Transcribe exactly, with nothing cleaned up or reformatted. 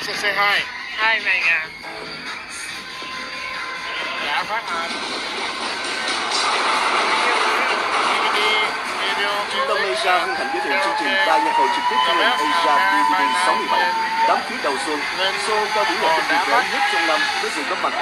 So say hi. Hai mày à. Đã phát hành đê vê đê, video, Trung tâm music, Asia hân hạnh giới thiệu chương trình karaoke, đa nhạc hội trực tiếp trên Gầm ép, Asia à, đê vê đê hai sáu bảy. năm Đám cưới đầu xuân, show cao điểm nhạc trực tuyến lớn nhất trong năm với sự góp mặt